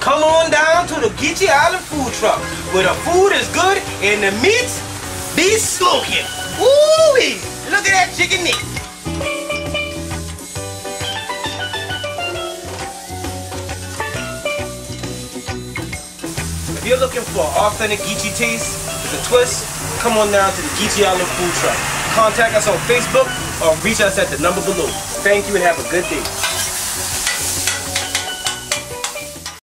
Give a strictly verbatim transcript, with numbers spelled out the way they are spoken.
come on down to the Geechee Island food truck, where the food is good and the meats be smoking. Woo-wee! Look at that chicken meat. If you're looking for an authentic Geechee taste with a twist, come on down to the Geechee Island food truck. Contact us on Facebook or reach us at the number below. Thank you and have a good day.